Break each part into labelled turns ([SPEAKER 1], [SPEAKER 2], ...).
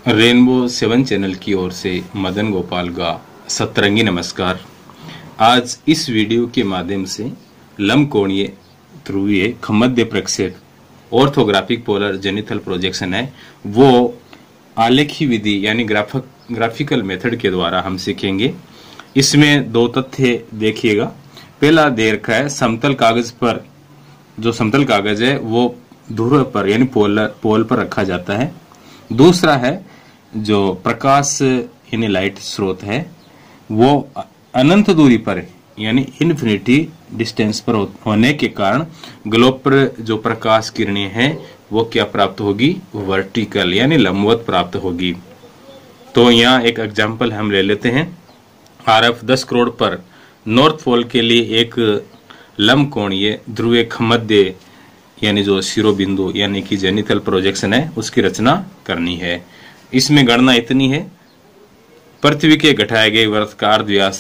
[SPEAKER 1] Rainbow 7 channel की ओर से मदन गोपाल का सतरंगी नमस्कार। आज इस वीडियो के माध्यम से लंबकोणीय ध्रुवीय खमध्य प्रक्षेप ऑर्थोग्राफिक पोलर जेनिथल प्रोजेक्शन है, वो आलेखी विधि यानी ग्राफिकल मेथड के द्वारा हम सीखेंगे। इसमें दो तथ्य देखिएगा। पहला दे रखा है समतल कागज पर, जो समतल कागज है वो ध्रुव पर यानी पोल पर रखा जाता है। दूसरा है जो प्रकाश यानी लाइट स्रोत है वो अनंत दूरी पर यानी इन्फिनिटी डिस्टेंस पर होने के कारण ग्लोब पर जो प्रकाश किरणें हैं वो क्या प्राप्त होगी, वर्टिकल यानी लंबवत प्राप्त होगी। तो यहाँ एक एग्जांपल हम ले लेते हैं। आरएफ 10 करोड़ पर नॉर्थ पोल के लिए एक लंबकोणीय ध्रुवीय खमध्य यानी जो शिरोबिंदु यानी कि जेनिथल प्रोजेक्शन है उसकी रचना करनी है। इसमें गणना इतनी है, पृथ्वी के घटाए गए वृत्त का अर्ध व्यास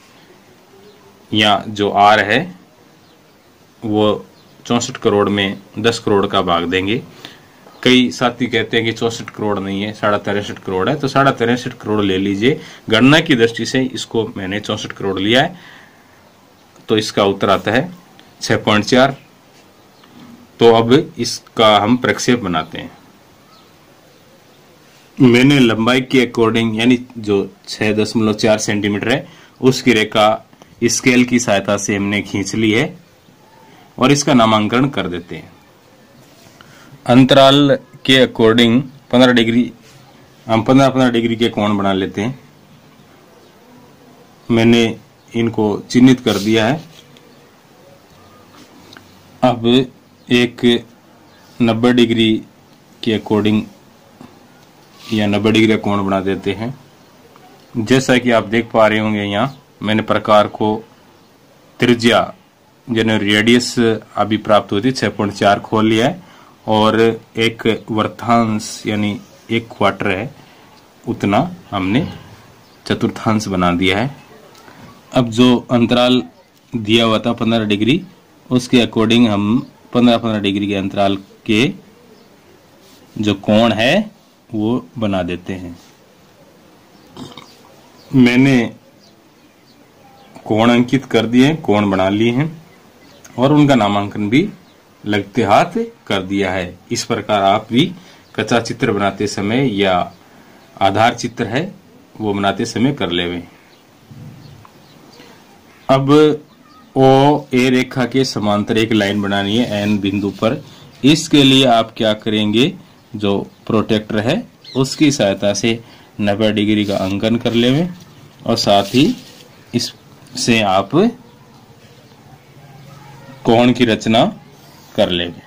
[SPEAKER 1] या जो आर है वो 64 करोड़ में 10 करोड़ का भाग देंगे। कई साथी कहते हैं कि 64 करोड़ नहीं है, 63.5 करोड़ है, तो 63.5 करोड़ ले लीजिए। गणना की दृष्टि से इसको मैंने 64 करोड़ लिया है, तो इसका उत्तर आता है 6.4। तो अब इसका हम प्रक्षेप बनाते हैं। मैंने लंबाई के अकॉर्डिंग यानी जो 6.4 सेंटीमीटर है उसकी रेखा स्केल की सहायता से हमने खींच ली है और इसका नामांकन कर देते हैं। अंतराल के अकॉर्डिंग 15 डिग्री हम 15 डिग्री के कोण बना लेते हैं। मैंने इनको चिन्हित कर दिया है। अब एक 90 डिग्री के अकॉर्डिंग या 90 डिग्री का कोण बना देते हैं। जैसा कि आप देख पा रहे होंगे, यहाँ मैंने प्रकार को त्रिज्या यानी रेडियस अभी प्राप्त हुई थी 6.4 खोल लिया है और एक वर्तांश यानी 1 क्वार्टर है उतना हमने चतुर्थांश बना दिया है। अब जो अंतराल दिया हुआ था 15 डिग्री उसके अकॉर्डिंग हम 15 डिग्री के अंतराल के जो कोण है वो बना देते हैं। मैंने कोण अंकित कर दिए, कोण बना लिए हैं और उनका नामांकन भी लगते हाथ कर दिया है। इस प्रकार आप भी कच्चा चित्र बनाते समय या आधार चित्र है वो बनाते समय कर लेवे। अब ओ ए रेखा के समांतर एक लाइन बनानी है एन बिंदु पर। इसके लिए आप क्या करेंगे, जो प्रोटेक्टर है उसकी सहायता से 90 डिग्री का अंकन कर लेवे और साथ ही इससे आप कोण की रचना कर लेंगे।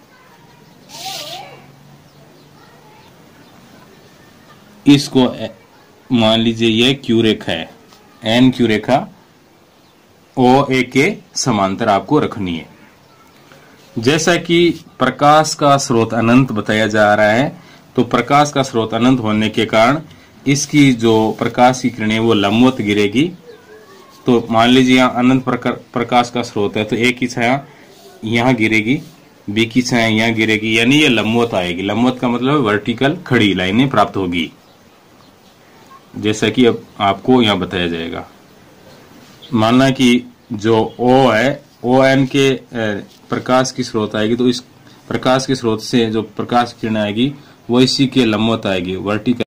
[SPEAKER 1] इसको मान लीजिए ये क्यू रेखा है, एन क्यू रेखा ओ ए के समांतर आपको रखनी है। जैसा कि प्रकाश का स्रोत अनंत बताया जा रहा है, तो प्रकाश का स्रोत अनंत होने के कारण इसकी जो प्रकाश की किरणें वो लंबवत गिरेगी। तो मान लीजिए यहाँ अनंत प्रकाश का स्रोत है, तो ए की छाया यहाँ गिरेगी, बी की छाया यहाँ गिरेगी, यानी ये लंबवत आएगी। लंबवत का मतलब वर्टिकल खड़ी लाइनें प्राप्त होगी, जैसा कि अब आपको यहाँ बताया जाएगा। मानना कि जो ओ है, ओ एन के प्रकाश की स्रोत आएगी, तो इस प्रकाश के स्रोत से जो प्रकाश किरण आएगी वो इसी के लंबवत आएगी, वर्टिकल।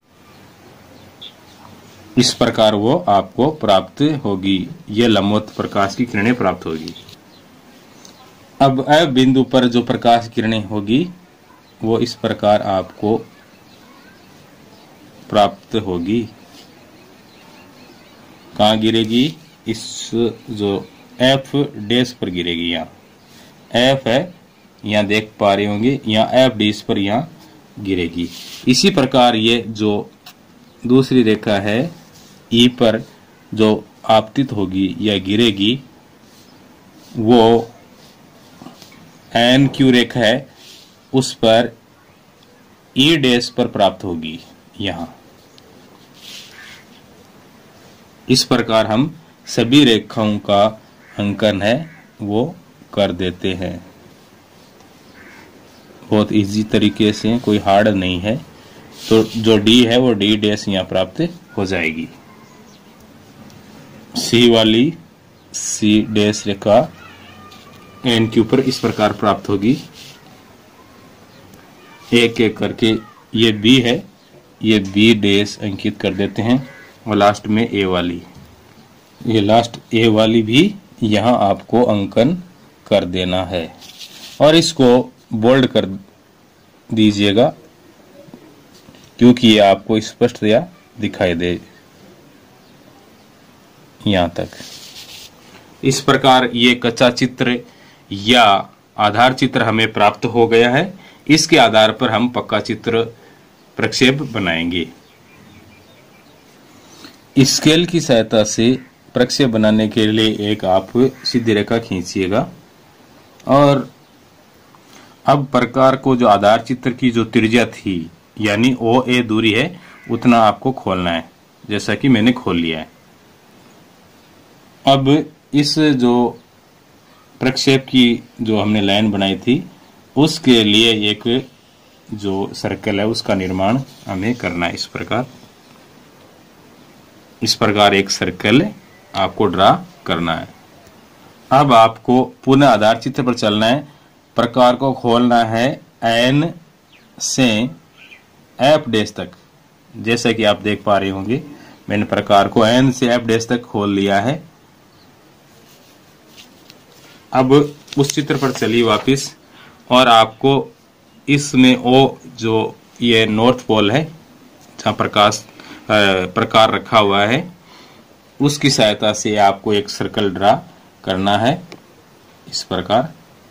[SPEAKER 1] इस प्रकार वो आपको प्राप्त होगी, ये लंबवत प्रकाश की किरणें प्राप्त होगी। अब ए बिंदु पर जो प्रकाश किरणें होगी वो इस प्रकार आपको प्राप्त होगी। कहाँ गिरेगी, इस जो एफ डैश पर गिरेगी। यहाँ एफ है, यहाँ देख पा रहे होंगे, यहाँ एफ डैश पर यहाँ गिरेगी। इसी प्रकार ये जो दूसरी रेखा है ई पर जो आपतित होगी या गिरेगी वो एन क्यू रेखा है, उस पर ई डैश पर प्राप्त होगी। यहाँ इस प्रकार हम सभी रेखाओं का अंकन है वो कर देते हैं। बहुत इजी तरीके से, कोई हार्ड नहीं है। तो जो डी है वो डी डैश यहाँ प्राप्त हो जाएगी। सी वाली सी डैश रेखा एन के ऊपर इस प्रकार प्राप्त होगी। एक एक करके ये बी है, ये बी डैश अंकित कर देते हैं और लास्ट में ए वाली, ये लास्ट ए वाली भी यहाँ आपको अंकन कर देना है और इसको बोल्ड कर दीजिएगा क्योंकि ये आपको स्पष्टतया दिखाई दे। यहाँ तक इस प्रकार ये कच्चा चित्र या आधार चित्र हमें प्राप्त हो गया है। इसके आधार पर हम पक्का चित्र प्रक्षेप बनाएंगे। स्केल की सहायता से प्रक्षेप बनाने के लिए एक आप सीधी रेखा खींचिएगा और अब प्रकार को जो आधार चित्र की जो त्रिज्या थी यानी ओ ए दूरी है उतना आपको खोलना है, जैसा कि मैंने खोल लिया है। अब इस जो प्रक्षेप की जो हमने लाइन बनाई थी उसके लिए एक जो सर्कल है उसका निर्माण हमें करना है। इस प्रकार एक सर्कल आपको ड्रा करना है। अब आपको पुनः आधार चित्र पर चलना है। प्रकार को खोलना है एन से एफ डैश तक। जैसा कि आप देख पा रहे होंगे मैंने प्रकार को एन से एफ डैश तक खोल लिया है। अब उस चित्र पर चलिए वापिस और आपको इसमें ओ जो ये नॉर्थ पोल है जहाँ प्रकार रखा हुआ है उसकी सहायता से आपको एक सर्कल ड्रा करना है। इस प्रकार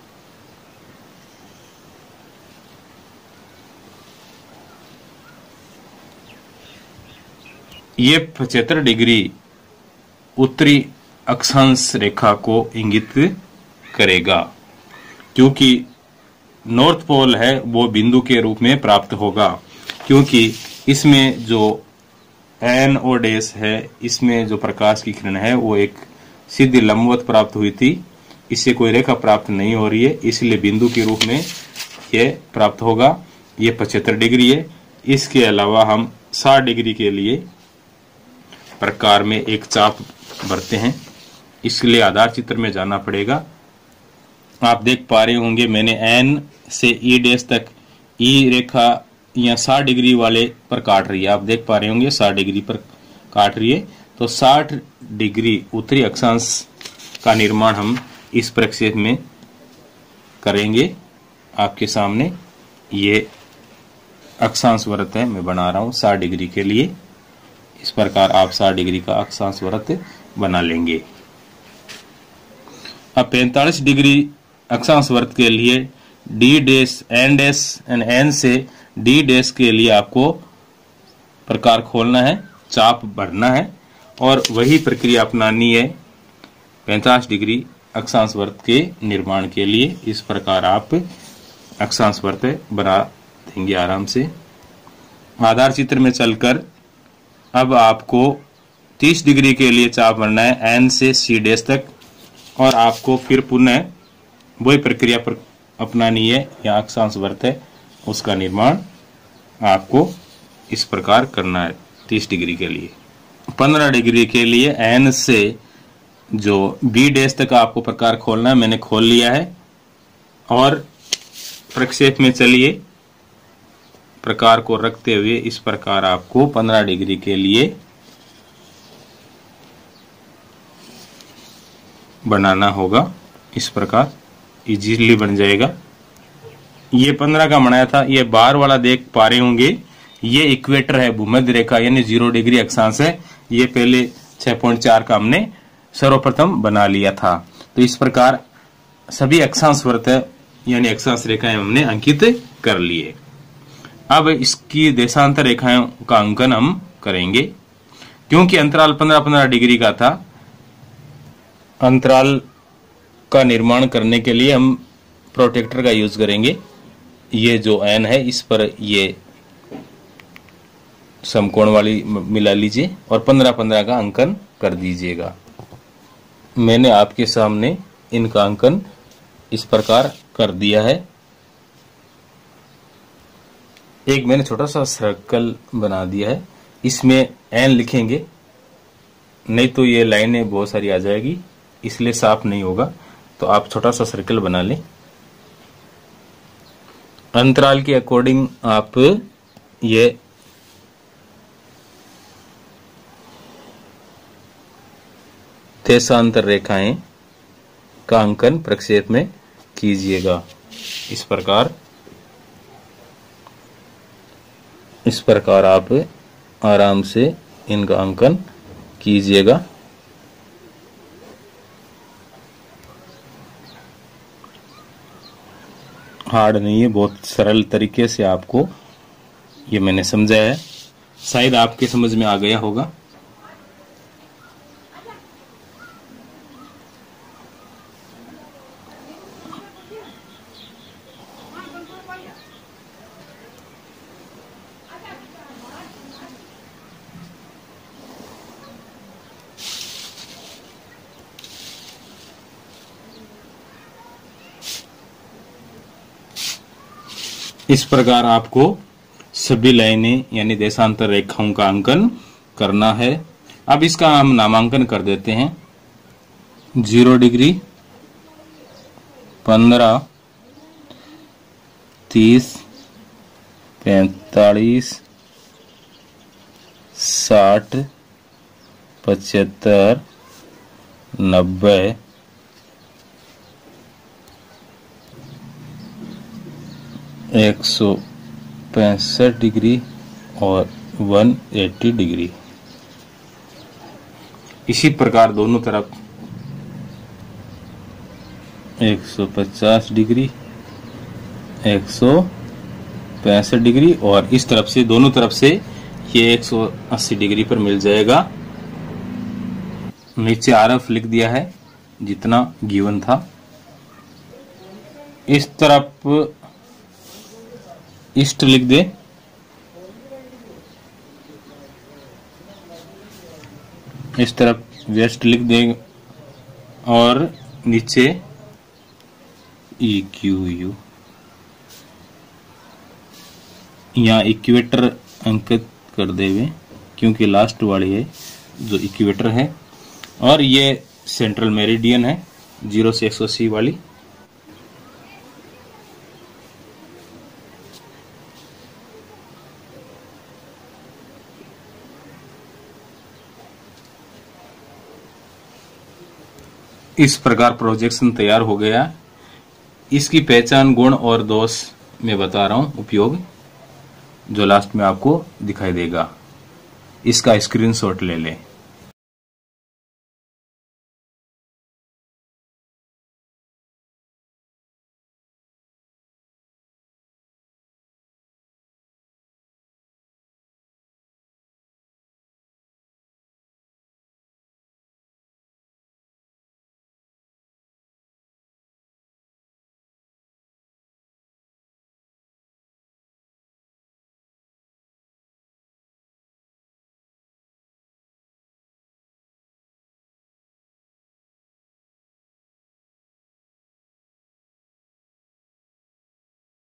[SPEAKER 1] ये 75 डिग्री उत्तरी अक्षांश रेखा को इंगित करेगा क्योंकि नॉर्थ पोल है वो बिंदु के रूप में प्राप्त होगा क्योंकि इसमें जो एन ओ डैश है इसमें जो प्रकाश की किरण है वो एक सीधी लंबवत प्राप्त हुई थी, इससे कोई रेखा प्राप्त नहीं हो रही है, इसलिए बिंदु के रूप में ये प्राप्त होगा। ये 75 डिग्री है। इसके अलावा हम 60 डिग्री के लिए प्रकार में एक चाप भरते हैं, इसलिए आधार चित्र में जाना पड़ेगा। आप देख पा रहे होंगे मैंने एन से ई डैश तक ई रेखा यहाँ 60 डिग्री वाले पर काट रही है। आप देख पा रहे होंगे 60 डिग्री पर काट रही है, तो 60 डिग्री उत्तरी अक्षांश का निर्माण हम इस प्रक्षेप में करेंगे। आपके सामने ये अक्षांश वृत्त है, मैं बना रहा हूँ 60 डिग्री के लिए। इस प्रकार आप 60 डिग्री का अक्षांश वृत्त बना लेंगे। अब 45 डिग्री अक्षांश वृत्त के लिए डी डैश एन एन से डी डैश के लिए आपको प्रकार खोलना है, चाप भरना है और वही प्रक्रिया अपनानी है 45 डिग्री अक्षांश वृत्त के निर्माण के लिए। इस प्रकार आप अक्षांश वृत्त बना देंगे आराम से। आधार चित्र में चलकर अब आपको 30 डिग्री के लिए चाप भरना है एन से सी डैश तक और आपको फिर पुनः वही प्रक्रिया पर अपनानी है। यहाँ अक्षांश वृत्त है उसका निर्माण आपको इस प्रकार करना है 30 डिग्री के लिए। 15 डिग्री के लिए एन से जो बी डैश तक आपको प्रकार खोलना है, मैंने खोल लिया है और प्रक्षेप में चलिए प्रकार को रखते हुए इस प्रकार आपको 15 डिग्री के लिए बनाना होगा। इस प्रकार इजीली बन जाएगा। ये 15 का बनाया था, ये बाहर वाला देख पा रहे होंगे ये इक्वेटर है, भूमध्य रेखा यानी 0 डिग्री अक्षांश है। ये पहले 6.4 का हमने सर्वप्रथम बना लिया था। तो इस प्रकार सभी अक्षांश वृत्त यानी अक्षांश रेखाएं हमने अंकित कर लिए। अब इसकी देशांतर रेखाओं का अंकन हम करेंगे। क्योंकि अंतराल 15-15 डिग्री का था, अंतराल का निर्माण करने के लिए हम प्रोटेक्टर का यूज करेंगे। ये जो एन है इस पर ये समकोण वाली मिला लीजिए और 15-15 का अंकन कर दीजिएगा। मैंने आपके सामने इनका अंकन इस प्रकार कर दिया है। एक मैंने छोटा सा सर्कल बना दिया है, इसमें एन लिखेंगे, नहीं तो ये लाइनें बहुत सारी आ जाएगी, इसलिए साफ नहीं होगा। तो आप छोटा सा सर्कल बना लें। अंतराल के अकॉर्डिंग आप ये देशांतर रेखाएं का अंकन प्रक्षेप में कीजिएगा। इस प्रकार आप आराम से इनका अंकन कीजिएगा। हार्ड नहीं है, बहुत सरल तरीके से आपको ये मैंने समझाया है, शायद आपके समझ में आ गया होगा। इस प्रकार आपको सभी लाइनें यानी देशांतर रेखाओं का अंकन करना है। अब इसका हम नामांकन कर देते हैं। 0 डिग्री, 15, 30, 45, 60, 75, 90, 165 डिग्री और 180 डिग्री। इसी प्रकार दोनों तरफ 150 डिग्री, 165 डिग्री और इस तरफ से दोनों तरफ से ये 180 डिग्री पर मिल जाएगा। नीचे आरएफ लिख दिया है जितना गिवन था। इस तरफ ईस्ट लिख दे, इस तरफ वेस्ट लिख दे और नीचे EQU। यहाँ इक्वेटर अंकित कर देवे क्योंकि लास्ट वाली है जो इक्वेटर है, और ये सेंट्रल मेरिडियन है 0 से 180 वाली। इस प्रकार प्रोजेक्शन तैयार हो गया। इसकी पहचान, गुण और दोष मैं बता रहा हूं, उपयोग जो लास्ट में आपको दिखाई देगा। इसका स्क्रीनशॉट ले लें।